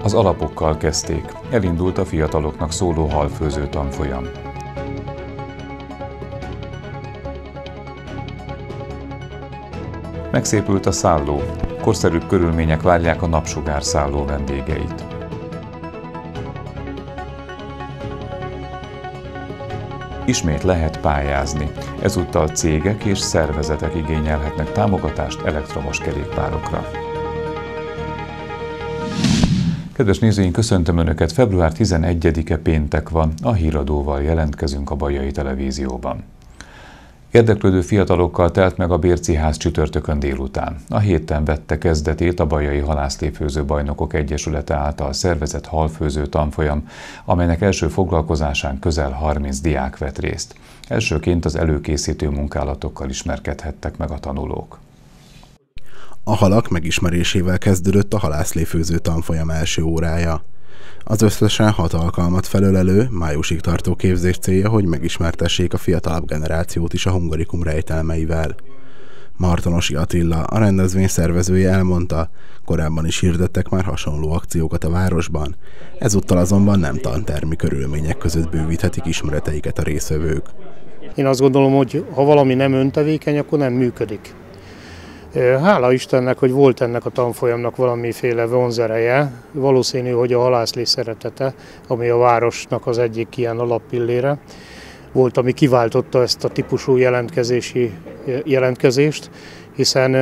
Az alapokkal kezdték. Elindult a fiataloknak szóló halfőző tanfolyam. Megszépült a szálló. Korszerűbb körülmények várják a napsugárszálló vendégeit. Ismét lehet pályázni. Ezúttal cégek és szervezetek igényelhetnek támogatást elektromos kerékpárokra. Kedves nézőink, köszöntöm Önöket! Február 11-e péntek van, a híradóval jelentkezünk a Bajai Televízióban. Érdeklődő fiatalokkal telt meg a Bérci ház csütörtökön délután. A héten vette kezdetét a Bajai Halászléfőző Bajnokok Egyesülete által szervezett halfőző tanfolyam, amelynek első foglalkozásán közel 30 diák vett részt. Elsőként az előkészítő munkálatokkal ismerkedhettek meg a tanulók. A halak megismerésével kezdődött a halászléfőző tanfolyam első órája. Az összesen 6 alkalmat felölelő, májusig tartó képzés célja, hogy megismertessék a fiatalabb generációt is a hungarikum rejtelmeivel. Martonosi Attila, a rendezvény szervezője elmondta, korábban is hirdettek már hasonló akciókat a városban, ezúttal azonban nem tantermi körülmények között bővíthetik ismereteiket a résztvevők. Én azt gondolom, hogy ha valami nem öntevékeny, akkor nem működik. Hála Istennek, hogy volt ennek a tanfolyamnak valamiféle vonzereje. Valószínű, hogy a halászlés szeretete, ami a városnak az egyik ilyen alappillére, volt, ami kiváltotta ezt a típusú jelentkezést, hiszen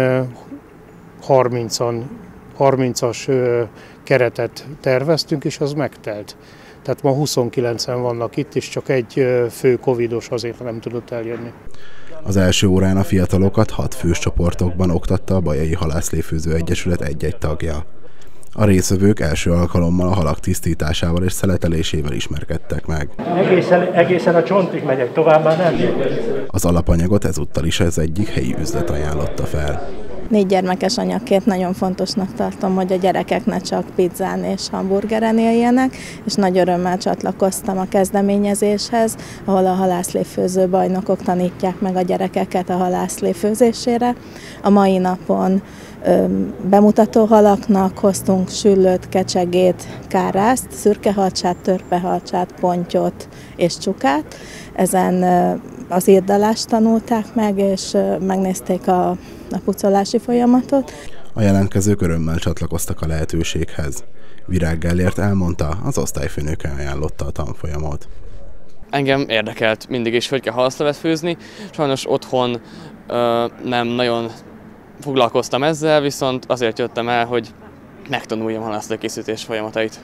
30-as keretet terveztünk, és az megtelt. Tehát ma 29-en vannak itt, és csak egy fő covidos azért nem tudott eljönni. Az első órán a fiatalokat 6 fős csoportokban oktatta a Bajai Halászléfőző Egyesület egy-egy tagja. A résztvevők első alkalommal a halak tisztításával és szeletelésével ismerkedtek meg. Egészen a csontig megyek, tovább már nem. Az alapanyagot ezúttal is az egyik helyi üzlet ajánlotta fel. 4 gyermekes anyaként nagyon fontosnak tartom, hogy a gyerekek ne csak pizzán és hamburgeren éljenek, és nagy örömmel csatlakoztam a kezdeményezéshez, ahol a halászléfőző bajnokok tanítják meg a gyerekeket a halászléfőzésére. A mai napon bemutató halaknak hoztunk süllőt, kecsegét, kárászt, szürkehalcsát, törpehalcsát, pontyot és csukát. Ezen az írdalást tanulták meg, és megnézték a pucolási folyamatot. A jelentkezők örömmel csatlakoztak a lehetőséghez. Virág Gellért elmondta, az osztályfőnöke ajánlotta a tanfolyamot. Engem érdekelt mindig is, hogy kell halaszlevet főzni. Sajnos otthon nem nagyon foglalkoztam ezzel, viszont azért jöttem el, hogy megtanuljam halászlékészítés folyamatait.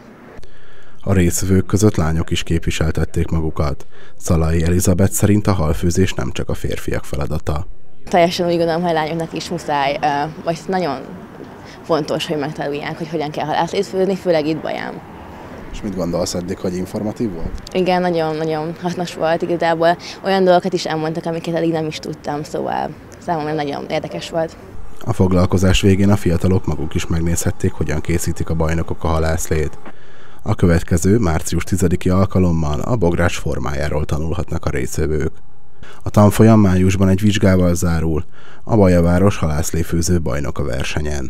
A résztvevők között lányok is képviseltették magukat. Szalai Elizabeth szerint a halfőzés nem csak a férfiak feladata. Teljesen úgy gondolom, hogy a lányoknak is muszáj, vagy nagyon fontos, hogy megtanulják, hogy hogyan kell halászlét főzni, főleg itt Baján. És mit gondolsz eddig, hogy informatív volt? Igen, nagyon hasznos volt igazából. Olyan dolgokat is elmondtak, amiket eddig nem is tudtam, szóval számomra nagyon érdekes volt. A foglalkozás végén a fiatalok maguk is megnézhették, hogyan készítik a bajnokok a halászlét. A következő, március 10-i alkalommal a bográs formájáról tanulhatnak a résztvevők. A tanfolyam májusban egy vizsgával zárul, a Bajaváros halászléfőző bajnoka versenyen.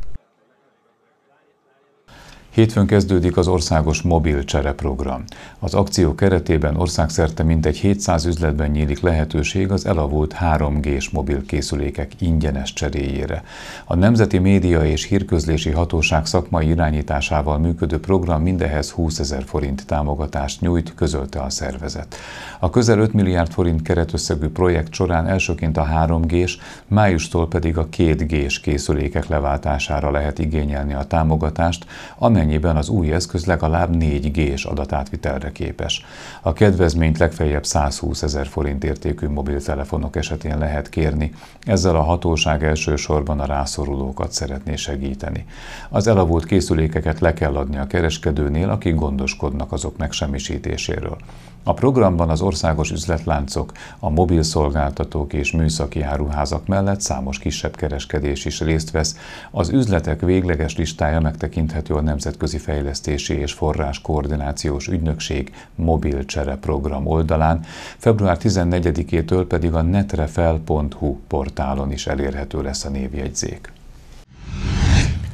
Hétfőn kezdődik az országos mobil csereprogram. Az akció keretében országszerte mintegy 700 üzletben nyílik lehetőség az elavult 3G-s mobilkészülékek ingyenes cseréjére. A Nemzeti Média és Hírközlési Hatóság szakmai irányításával működő program mindehhez 20 000 forint támogatást nyújt, közölte a szervezet. A közel 5 milliárd forint keretösszegű projekt során elsőként a 3G-s, májustól pedig a 2G-s készülékek leváltására lehet igényelni a támogatást, amennyiben az új eszköz legalább 4G-s adatátvitelre képes. A kedvezményt legfeljebb 120 000 forint értékű mobiltelefonok esetén lehet kérni, ezzel a hatóság elsősorban a rászorulókat szeretné segíteni. Az elavult készülékeket le kell adni a kereskedőnél, akik gondoskodnak azok megsemmisítéséről. A programban az országos üzletláncok, a mobilszolgáltatók és műszaki áruházak mellett számos kisebb kereskedés is részt vesz. Az üzletek végleges listája megtekinthető a Nemzetközi Fejlesztési és Forráskoordinációs Ügynökség mobil csereprogram oldalán, február 14-től pedig a netrefel.hu portálon is elérhető lesz a névjegyzék.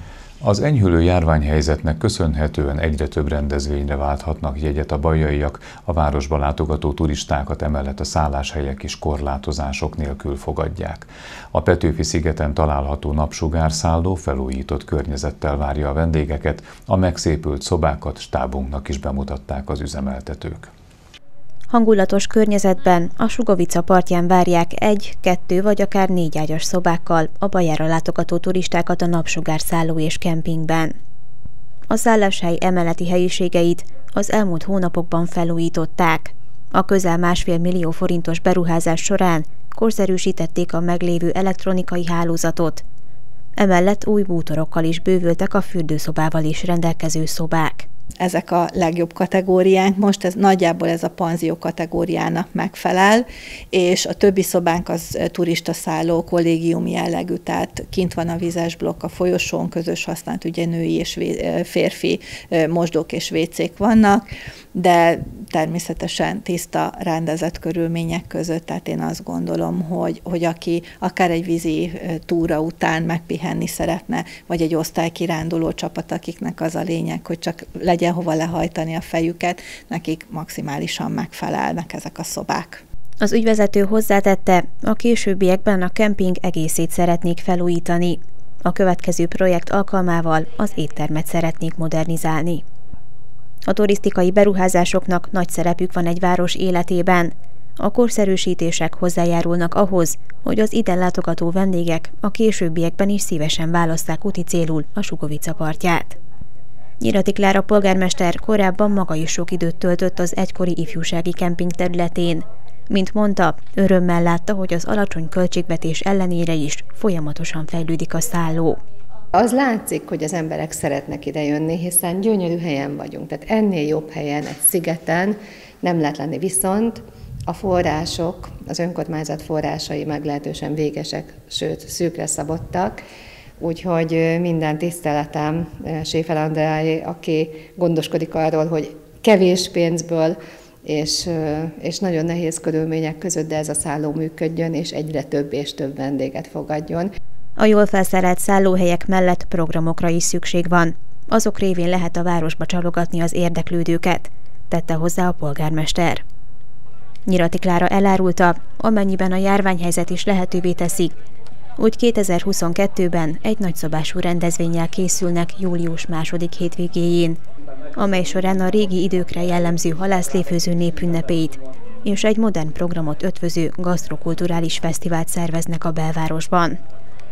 Az enyhülő járványhelyzetnek köszönhetően egyre több rendezvényre válthatnak jegyet a bajaiak, a városba látogató turistákat emellett a szálláshelyek is korlátozások nélkül fogadják. A Petőfi-szigeten található napsugárszálló felújított környezettel várja a vendégeket, a megszépült szobákat stábunknak is bemutatták az üzemeltetők. Hangulatos környezetben a Sugovica partján várják 1, 2 vagy akár 4 ágyas szobákkal a Bajára látogató turistákat a napsugárszálló és kempingben. A szálláshely emeleti helyiségeit az elmúlt hónapokban felújították. A közel 1,5 millió forintos beruházás során korszerűsítették a meglévő elektronikai hálózatot. Emellett új bútorokkal is bővültek a fürdőszobával is rendelkező szobák. Ezek a legjobb kategóriánk most, nagyjából ez a panzió kategóriának megfelel, és a többi szobánk az turistaszálló, kollégiumi jellegű, tehát kint van a vizes blokk, a folyosón közös használt, ugye női és férfi mosdók és vécék vannak, de természetesen tiszta, rendezett körülmények között, tehát én azt gondolom, hogy aki akár egy vízi túra után megpihenni szeretne, vagy egy osztálykiránduló csapat, akiknek az a lényeg, hogy csak legyen hova lehajtani a fejüket, nekik maximálisan megfelelnek ezek a szobák. Az ügyvezető hozzátette, a későbbiekben a kemping egészét szeretnék felújítani. A következő projekt alkalmával az éttermet szeretnék modernizálni. A turisztikai beruházásoknak nagy szerepük van egy város életében. A korszerűsítések hozzájárulnak ahhoz, hogy az ide látogató vendégek a későbbiekben is szívesen válasszák úti célul a Sugovica partját. Nyirati Klára polgármester korábban maga is sok időt töltött az egykori ifjúsági kemping területén. Mint mondta, örömmel látta, hogy az alacsony költségvetés ellenére is folyamatosan fejlődik a szálló. Az látszik, hogy az emberek szeretnek ide jönni, hiszen gyönyörű helyen vagyunk. Tehát ennél jobb helyen, egy szigeten nem lehet lenni, viszont a források, az önkormányzat forrásai meglehetősen végesek, sőt szűkre szabottak. Úgyhogy minden tiszteletem Séfer Andráé, aki gondoskodik arról, hogy kevés pénzből és nagyon nehéz körülmények között, de ez a szálló működjön, és egyre több és több vendéget fogadjon. A jól felszerelt szállóhelyek mellett programokra is szükség van. Azok révén lehet a városba csalogatni az érdeklődőket, tette hozzá a polgármester. Nyirati Klára elárulta, amennyiben a járványhelyzet is lehetővé teszi, úgy 2022-ben egy nagyszabású rendezvénnyel készülnek július 2. hétvégéjén, amely során a régi időkre jellemző halászléfőző népünnepét és egy modern programot ötvöző gasztrokulturális fesztivált szerveznek a belvárosban.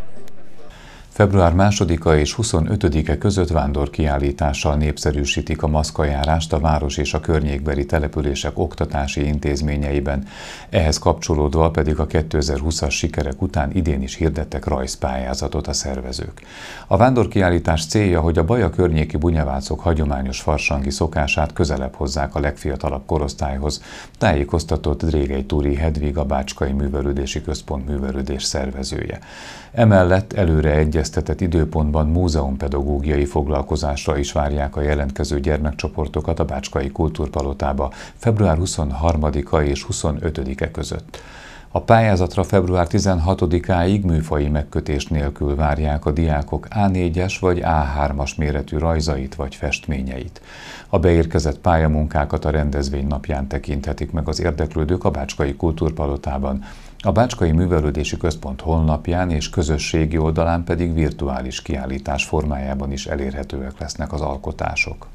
Február 2-a és 25-e között vándorkiállítással népszerűsítik a maszkajárást a város és a környékbeli települések oktatási intézményeiben. Ehhez kapcsolódva pedig a 2020-as sikerek után idén is hirdettek rajzpályázatot a szervezők. A vándorkiállítás célja, hogy a Baja környéki bunyavácok hagyományos farsangi szokását közelebb hozzák a legfiatalabb korosztályhoz, tájékoztatott Drégely Túri Hedvig, a Bácskai Művelődési Központ művelődés szervezője. Emellett előre egyeztetett időpontban múzeumpedagógiai foglalkozásra is várják a jelentkező gyermekcsoportokat a Bácskai Kultúrpalotába február 23-a és 25-e között. A pályázatra február 16-áig műfaji megkötés nélkül várják a diákok A4-es vagy A3-as méretű rajzait vagy festményeit. A beérkezett pályamunkákat a rendezvény napján tekinthetik meg az érdeklődők a Bácskai Kultúrpalotában, a Bácskai Művelődési Központ honlapján és közösségi oldalán pedig virtuális kiállítás formájában is elérhetőek lesznek az alkotások.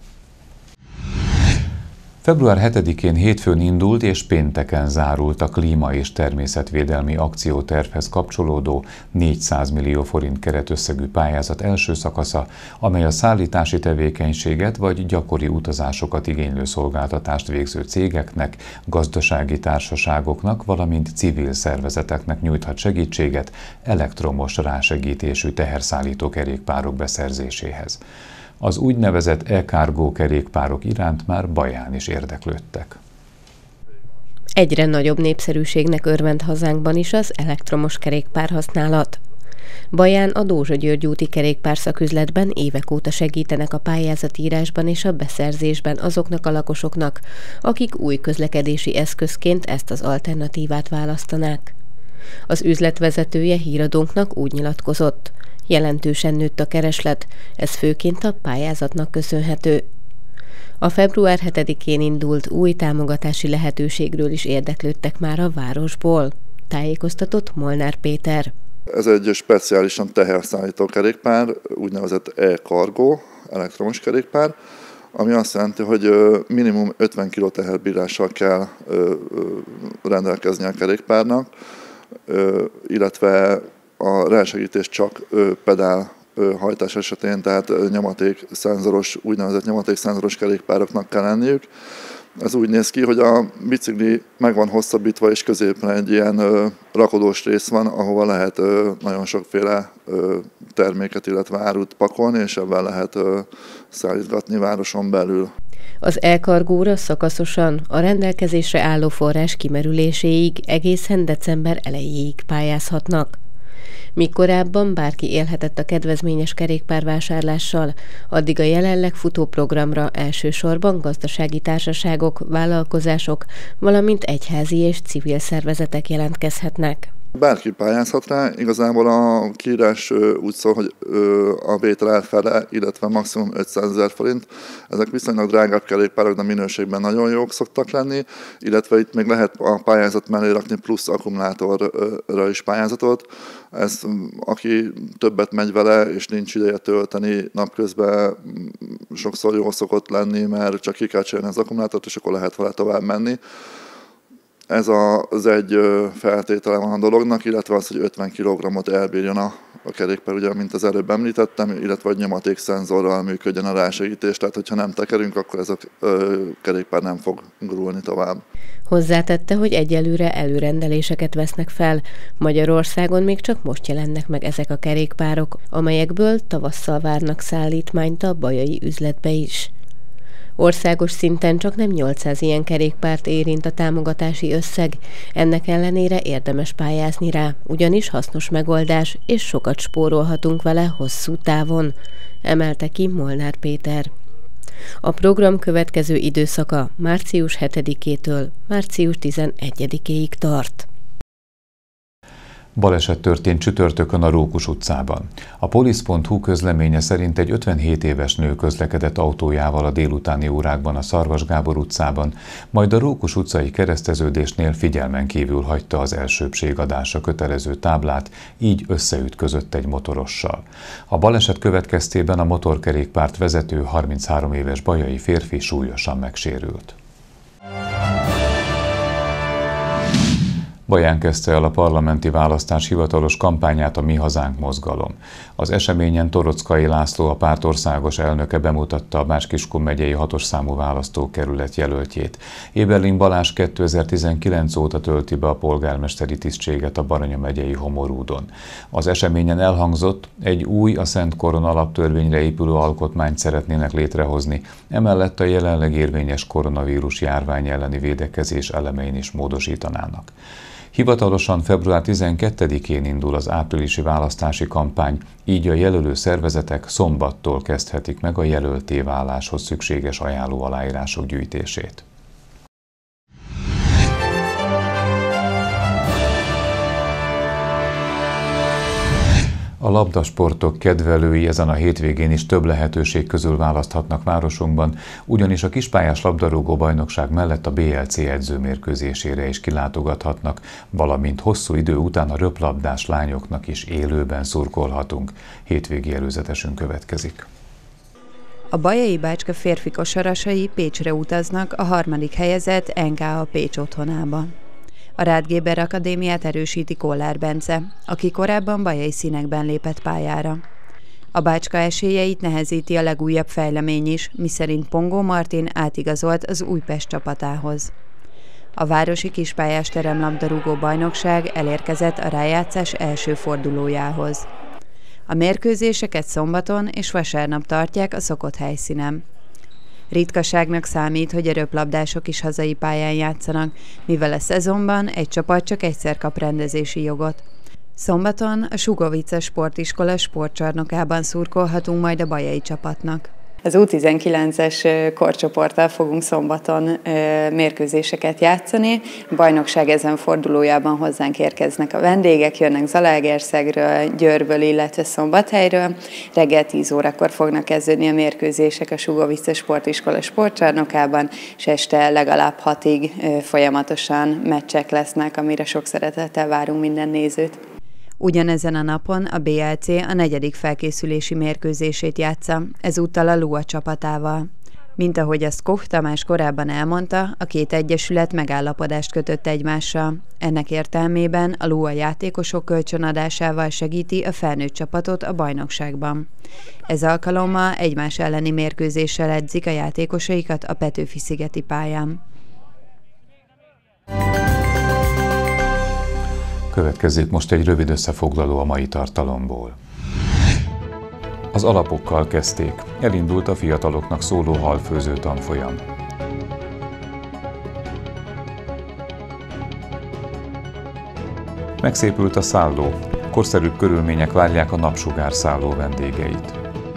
Február 7-én hétfőn indult és pénteken zárult a klíma- és természetvédelmi akciótervhez kapcsolódó 400 millió forint keretösszegű pályázat első szakasza, amely a szállítási tevékenységet vagy gyakori utazásokat igénylő szolgáltatást végző cégeknek, gazdasági társaságoknak, valamint civil szervezeteknek nyújthat segítséget elektromos rásegítésű teherszállító kerékpárok beszerzéséhez. Az úgynevezett e-cargo kerékpárok iránt már Baján is érdeklődtek. Egyre nagyobb népszerűségnek örvend hazánkban is az elektromos kerékpár használat. Baján a Dózsa György úti kerékpárszaküzletben évek óta segítenek a pályázatírásban és a beszerzésben azoknak a lakosoknak, akik új közlekedési eszközként ezt az alternatívát választanák. Az üzletvezetője híradónknak úgy nyilatkozott: Jelentősen nőtt a kereslet, ez főként a pályázatnak köszönhető. A február 7-én indult új támogatási lehetőségről is érdeklődtek már a városból, tájékoztatott Molnár Péter. Ez egy speciálisan teherszállító kerékpár, úgynevezett e-cargo, elektromos kerékpár, ami azt jelenti, hogy minimum 50 kg teherbírással kell rendelkezni a kerékpárnak, illetve a rásegítés csak pedál hajtás esetén, tehát nyomatékszenzoros, úgynevezett nyomatékszenzoros kerékpároknak kell lenniük. Ez úgy néz ki, hogy a bicikli meg van hosszabbítva, és középen egy ilyen rakodós rész van, ahova lehet nagyon sokféle terméket, illetve árut pakolni, és ebben lehet szállítgatni városon belül. Az e-cargóra szakaszosan a rendelkezésre álló forrás kimerüléséig egészen december elejéig pályázhatnak. Míg korábban bárki élhetett a kedvezményes kerékpárvásárlással, addig a jelenleg futó programra elsősorban gazdasági társaságok, vállalkozások, valamint egyházi és civil szervezetek jelentkezhetnek. Bárki pályázhat rá, igazából a kiírás úgy szól, hogy a vétel fele, illetve maximum 500 000 forint. Ezek viszonylag drágább kerékpárok, de minőségben nagyon jók szoktak lenni, illetve itt még lehet a pályázat mellé rakni plusz akkumulátorra is pályázatot. Ez, aki többet megy vele, és nincs ideje tölteni napközben, sokszor jól szokott lenni, mert csak ki kell cserélni az akkumulátort, és akkor lehet vele tovább menni. Ez az egy feltétele van a dolognak, illetve az, hogy 50 kg-ot elbírjon a kerékpár, ugye, mint az előbb említettem, illetve hogy nyomatékszenzorral működjön a rásegítés, tehát hogyha nem tekerünk, akkor ez a kerékpár nem fog gurulni tovább. Hozzátette, hogy egyelőre előrendeléseket vesznek fel. Magyarországon még csak most jelennek meg ezek a kerékpárok, amelyekből tavasszal várnak szállítmányt a bajai üzletbe is. Országos szinten csak nem 800 ilyen kerékpárt érint a támogatási összeg, ennek ellenére érdemes pályázni rá, ugyanis hasznos megoldás, és sokat spórolhatunk vele hosszú távon, emelte ki Molnár Péter. A program következő időszaka március 7-től március 11-ig tart. Baleset történt csütörtökön a Rókus utcában. A polisz.hu közleménye szerint egy 57 éves nő közlekedett autójával a délutáni órákban a Szarvas Gábor utcában, majd a Rókus utcai kereszteződésnél figyelmen kívül hagyta az elsőbbségadásra kötelező táblát, így összeütközött egy motorossal. A baleset következtében a motorkerékpárt vezető 33 éves bajai férfi súlyosan megsérült. Baján kezdte el a parlamenti választás hivatalos kampányát a Mi Hazánk mozgalom. Az eseményen Torockai László, a párt országos elnöke bemutatta a Bács-Kiskun megyei 6-os számú választókerület jelöltjét. Éberling Balázs 2019 óta tölti be a polgármesteri tisztséget a Baranya megyei Homorúdon. Az eseményen elhangzott, egy új, a Szent Korona alaptörvényre épülő alkotmányt szeretnének létrehozni, emellett a jelenleg érvényes koronavírus járvány elleni védekezés elemein is módosítanának. Hivatalosan február 12-én indul az áprilisi választási kampány, így a jelölő szervezetek szombattól kezdhetik meg a jelöltté váláshoz szükséges ajánló aláírások gyűjtését. A labdasportok kedvelői ezen a hétvégén is több lehetőség közül választhatnak városunkban, ugyanis a kispályás labdarúgó bajnokság mellett a BLC edzőmérkőzésére is kilátogathatnak, valamint hosszú idő után a röplabdás lányoknak is élőben szurkolhatunk. Hétvégi előzetesünk következik. A Bajai Bácska férfi kosarasai Pécsre utaznak a 3. helyezett NKA Pécs otthonába. A Rád Géber Akadémiát erősíti Kollár Bence, aki korábban bajai színekben lépett pályára. A Bácska esélyeit nehezíti a legújabb fejlemény is, miszerint Pongó Martin átigazolt az Újpest csapatához. A városi kispályás teremlabdarúgó bajnokság elérkezett a rájátszás első fordulójához. A mérkőzéseket szombaton és vasárnap tartják a szokott helyszínen. Ritkaságnak számít, hogy a röplabdások is hazai pályán játszanak, mivel a szezonban egy csapat csak egyszer kap rendezési jogot. Szombaton a Sugovica Sportiskola sportcsarnokában szurkolhatunk majd a bajai csapatnak. Az U19-es korcsoporttal fogunk szombaton mérkőzéseket játszani. A bajnokság ezen fordulójában hozzánk érkeznek a vendégek, jönnek Zalaegerszegről, Győrből, illetve Szombathelyről. Reggel 10 órakor fognak kezdődni a mérkőzések a Sugovice Sportiskola sportcsarnokában, és este legalább 6-ig folyamatosan meccsek lesznek, amire sok szeretettel várunk minden nézőt. Ugyanezen a napon a BLC a 4. felkészülési mérkőzését játsza, ezúttal a Lua csapatával. Mint ahogy azt Koch Tamás korábban elmondta, a két egyesület megállapodást kötött egymással. Ennek értelmében a Lua játékosok kölcsönadásával segíti a felnőtt csapatot a bajnokságban. Ez alkalommal egymás elleni mérkőzéssel edzik a játékosaikat a Petőfi-szigeti pályán. Következik most egy rövid összefoglaló a mai tartalomból. Az alapokkal kezdték. Elindult a fiataloknak szóló halfőző tanfolyam. Megszépült a szálló. Korszerűbb körülmények várják a Napsugár szálló vendégeit.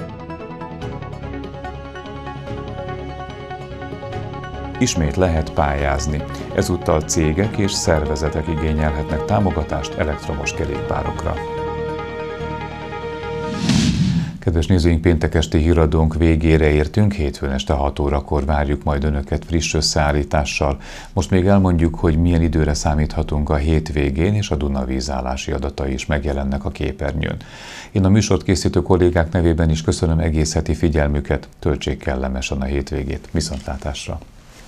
Ismét lehet pályázni. Ezúttal cégek és szervezetek igényelhetnek támogatást elektromos kerékpárokra. Kedves nézőink, péntek esti híradónk végére értünk, hétfőn este 6 órakor várjuk majd Önöket friss összeállítással. Most még elmondjuk, hogy milyen időre számíthatunk a hétvégén, és a Duna vízállási adatai is megjelennek a képernyőn. Én a műsort készítő kollégák nevében is köszönöm egész heti figyelmüket, töltsék kellemesen a hétvégét. Viszontlátásra!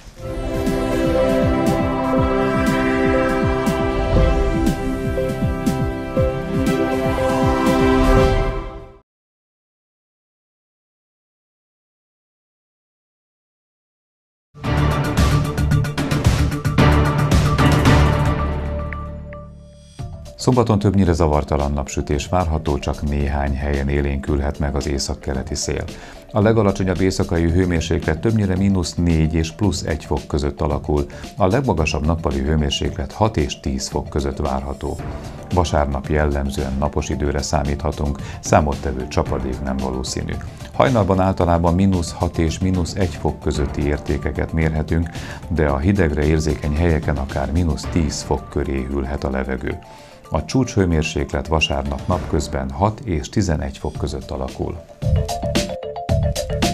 Szombaton többnyire zavartalan napsütés várható, csak néhány helyen élénkülhet meg az északkeleti szél. A legalacsonyabb éjszakai hőmérséklet többnyire -4 és +1 fok között alakul, a legmagasabb nappali hőmérséklet 6 és 10 fok között várható. Vasárnap jellemzően napos időre számíthatunk, számottevő csapadék nem valószínű. Hajnalban általában -6 és -1 fok közötti értékeket mérhetünk, de a hidegre érzékeny helyeken akár -10 fok köré hűlhet a levegő. A csúcshőmérséklet vasárnap napközben 6 és 11 fok között alakul.